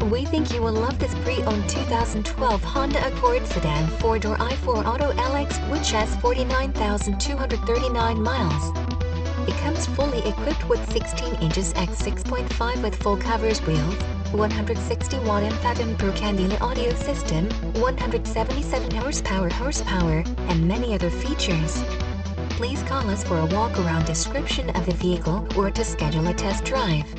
We think you will love this pre-owned 2012 Honda Accord sedan 4-door i4 Auto LX, which has 49,239 miles. It comes fully equipped with 16 inches x 6.5 with full covers wheels, 160-watt Infinitum Pro Candela audio system, 177 horsepower, and many other features. Please call us for a walk-around description of the vehicle or to schedule a test drive.